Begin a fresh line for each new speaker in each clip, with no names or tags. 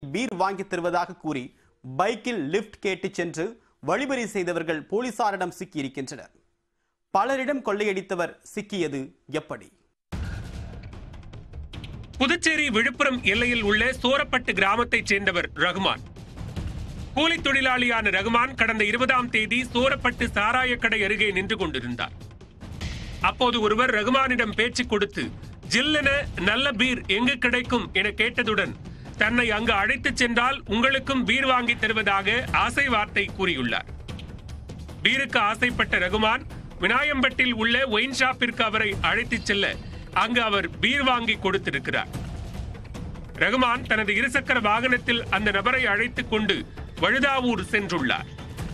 Beer வாங்கி தருவதாக கூறி பைக்கில் லிப்ட் கேட்டு சென்று வழிபறி செய்தவர்கள் போலீசாரிடம் சிக்கியிருக்கின்றனர். பலரிடம் கொள்ளையடித்தவர் சிக்கியது எப்படி?
புதுச்சேரி விழுப்புரம் எல்லையில் உள்ள சோரப்பட்டு கிராமத்தைச் சேர்ந்தவர் ரகுமான். கூலி தொழிலாளியான ரகுமான் கடந்த 20ஆம் தேதி சோரப்பட்டு சாராய கடை அருகே நின்று கொண்டிருந்தார். அப்போது ஒருவர் ரகுமானிடம் பேச்சு கொடுத்து ஜில்லென நல்ல பீர் எங்கு கிடைக்கும் என கேட்டதுடன் தன்னை அங்கு அழைத்துச் சென்றால் உங்களுக்கும் பீர் வாங்கி தருவதாக ஆசை வார்த்தை கூறியுள்ளார். பீருக்கு ஆசைப்பட்ட ரகுமான் விநாயம்பட்டில் உள்ள ஒயின் ஷாப்பிற்கு அவரை அழைத்துச் செல்ல அங்கு அவர் பீர் வாங்கி கொடுத்திருக்கிறார். ரகுமான் தனது இருசக்கர வாகனத்தில் அந்த நபரை அழைத்துக் கொண்டு வழுதாவூர் சென்றுள்ளார்.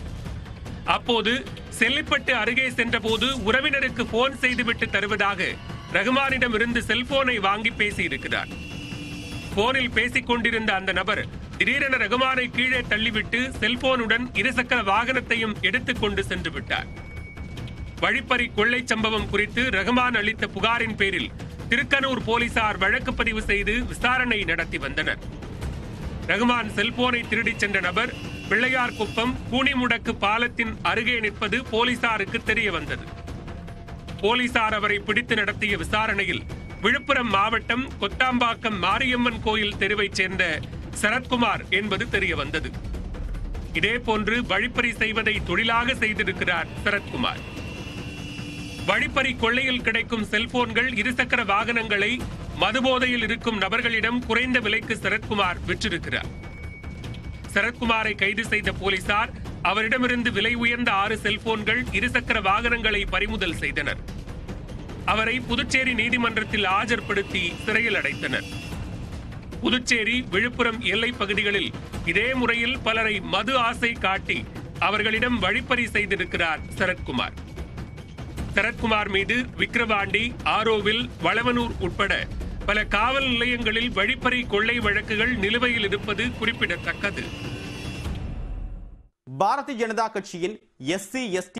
அப்போது செல்லிப்பட்டு அருகே சென்றபோது உறவினருக்கு போன் செய்துவிட்டு தருவதாக ரகுமானிடம் இருந்து செல்போனை வாங்கி பேசியிருக்கிறார். போனில் பேசிக் கொண்டிருந்த அந்த நபர் திடீரென ரகுமானை கீழே தள்ளிவிட்டு செல்போனுடன் இருசக்கர வாகனத்தையும் எடுத்துக்கொண்டு சென்று விட்டார். வழிப்பறி கொள்ளை சம்பவம் குறித்து ரகுமான் அளித்த புகாரின் பேரில் திருக்கனூர் போலீசார் வழக்கு பதிவு செய்து விசாரணை நடத்தி வந்தனர். ரகுமான் செல்போனை திருடிச் சென்ற நபர் பிள்ளையார்குப்பம் கூனிமுடக்கு பாலத்தின் அருகே நிற்பது போலீசாருக்கு தெரிய வந்தது. போலீசார் அவரை பிடித்து நடத்திய விசாரணையில் விழுப்புரம் மாவட்டம் கொத்தாம்பாக்கம் மாரியம்மன் கோயில் தெருவைச் சேர்ந்த சரத்குமார் என்பது தெரிய வந்தது. இதேபோன்று வழிப்பறி செய்வதை தொழிலாக செய்திருக்கிறார் சரத்குமார். வழிப்பறி கொள்ளையில் கிடைக்கும் செல்போன்கள், இருசக்கர வாகனங்களை மதுபோதையில் இருக்கும் நபர்களிடம் குறைந்த விலைக்கு சரத்குமார் விற்றிருக்கிறார். சரத்குமாரை கைது செய்த போலீசார் அவரிடமிருந்து விலை உயர்ந்த 6 செல்போன்கள், இருசக்கர வாகனங்களை பறிமுதல் செய்தனர். அவரை புதுச்சேரி நீதிமன்றத்தில் ஆஜர்படுத்தி சிறையில் அடைத்தனர். புதுச்சேரி விழுப்புரம் எல்லை பகுதிகளில் இதே முறையில் பலரை மது ஆசை காட்டி அவர்களிடம் வழிப்பறி செய்திருக்கிறார் சரத்குமார். சரத்குமார் மீது விக்கிரவாண்டி, ஆரோவில், வளவனூர் உட்பட பல காவல் நிலையங்களில் வழிப்பறி கொள்ளை வழக்குகள் நிலுவையில் இருப்பது குறிப்பிடத்தக்கது.
பாரதிய ஜனதா கட்சியின் SC ST